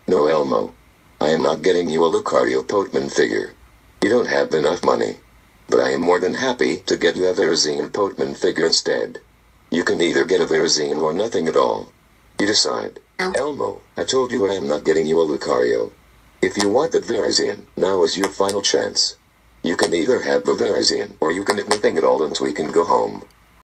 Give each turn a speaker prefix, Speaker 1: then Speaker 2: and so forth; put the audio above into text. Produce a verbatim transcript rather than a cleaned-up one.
Speaker 1: No, Elmo. I am not getting you a Lucario Potman figure. You don't have enough money. But I am more than happy to get you a Verazine Potman figure instead. You can either get a Verazine or nothing at all. You decide. Elmo, I told you I am not getting you a Lucario. If you want that Verazine, now is your final chance. You can either have the Verazine or you can have nothing at all until we can go home.